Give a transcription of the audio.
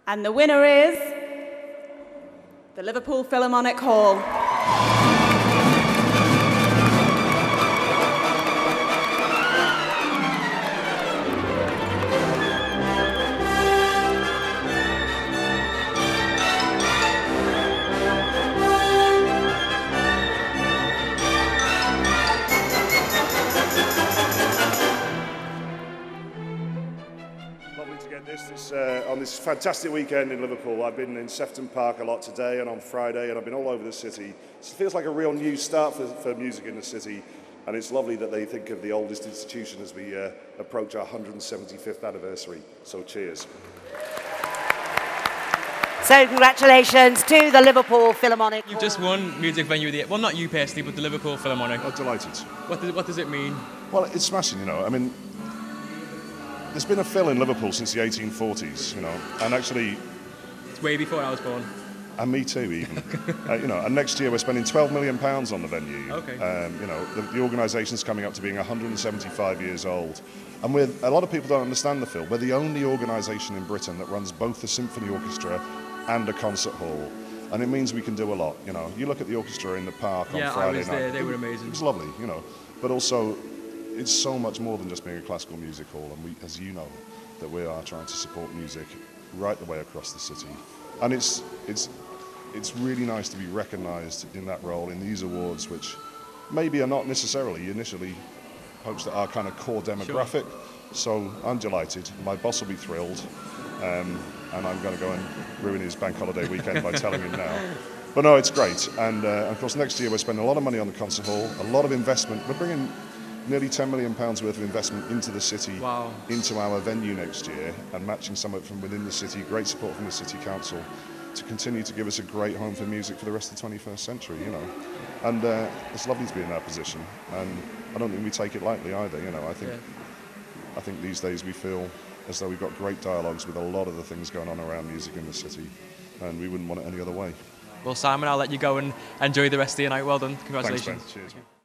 And the winner is the Liverpool Philharmonic Hall. Lovely to get this on this fantastic weekend in Liverpool. I've been in Sefton Park a lot today and on Friday, and I've been all over the city. It feels like a real new start for music in the city, and it's lovely that they think of the oldest institution as we approach our 175th anniversary. So cheers. So congratulations to the Liverpool Philharmonic. You've just won Music Venue of the Year. Well, not you personally, but the Liverpool Philharmonic. I'm delighted. What does it mean? Well, it's smashing, you know. I mean, there's been a Phil in Liverpool since the 1840s, you know, and actually... It's way before I was born. And me too, even. You know, and next year we're spending £12 million on the venue. Okay. You know, the organisation's coming up to being 175 years old. And a lot of people don't understand the Phil. We're the only organisation in Britain that runs both a symphony orchestra and a concert hall. And it means we can do a lot, you know. You look at the orchestra in the park on Friday night. Yeah, I was there. They were amazing. It was lovely, you know. But also, it's so much more than just being a classical music hall. And we, as you know, that we are trying to support music right the way across the city. And it's really nice to be recognised in that role in these awards, which maybe are not necessarily initially hopes at our kind of core demographic. Sure. So I'm delighted. My boss will be thrilled, and I'm going to go and ruin his bank holiday weekend by telling him now. But no, it's great. And of course, next year we're spending a lot of money on the concert hall, a lot of investment. We're bringing nearly £10 million worth of investment into the city, wow, into our venue next year, and matching some of it from within the city. Great support from the City Council to continue to give us a great home for music for the rest of the 21st century, you know. And it's lovely to be in that position, and I don't think we take it lightly either, you know. I think these days we feel as though we've got great dialogues with a lot of the things going on around music in the city, and we wouldn't want it any other way. Well, Simon, I'll let you go and enjoy the rest of your night. Well done. Congratulations. Thanks, Ben. Cheers.